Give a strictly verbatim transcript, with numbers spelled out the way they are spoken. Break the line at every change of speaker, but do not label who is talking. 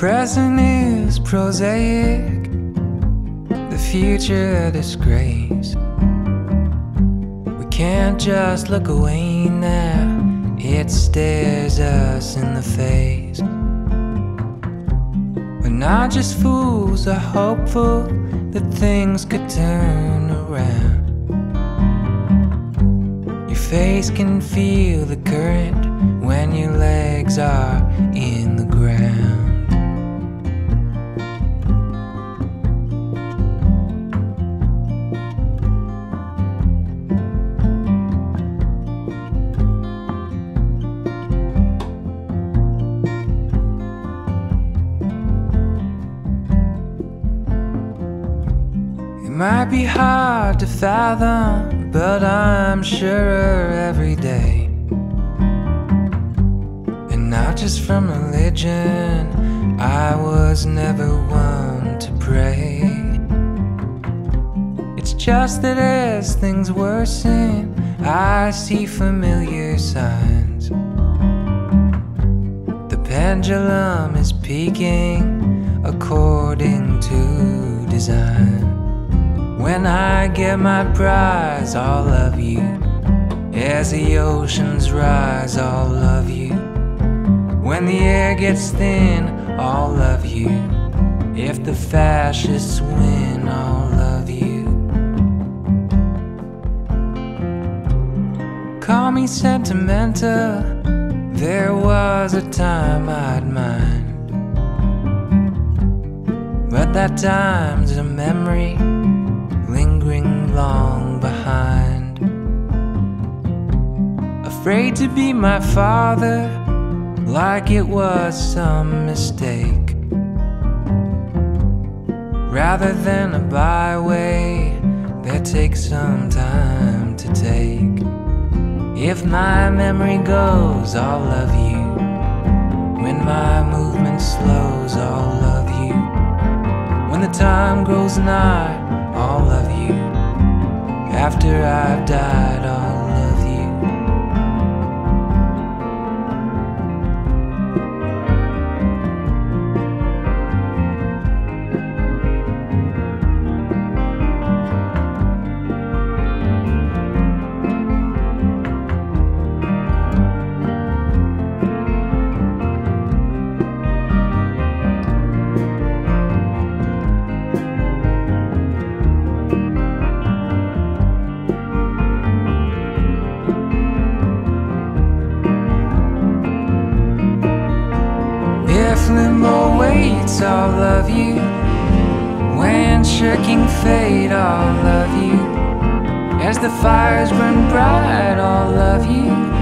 present is prosaic, the future a disgrace. We can't just look away now, it stares us in the face. We're not just fools or hopeful that things could turn around. Your face can feel the current when your legs are in the ground. It might be hard to fathom, but I'm surer every day. And not just from religion, I was never one to pray. It's just that as things worsen, I see familiar signs. The pendulum is peaking according to design. When I get my prize, I'll love you. As the oceans rise, I'll love you. When the air gets thin, I'll love you. If the fascists win, I'll love you. Call me sentimental, there was a time I'd mind, but that time's a memory lingering long behind. Afraid to be my father, like it was some mistake, rather than a byway that takes some time to take. If my memory goes, I'll love you. When my movement slows, I'll love you. When the time grows nigh, I'll love you. After I've died, I'll love you. If limbo waits, I'll love you. When shirking fate, I'll love you. As the fires burn bright, I'll love you.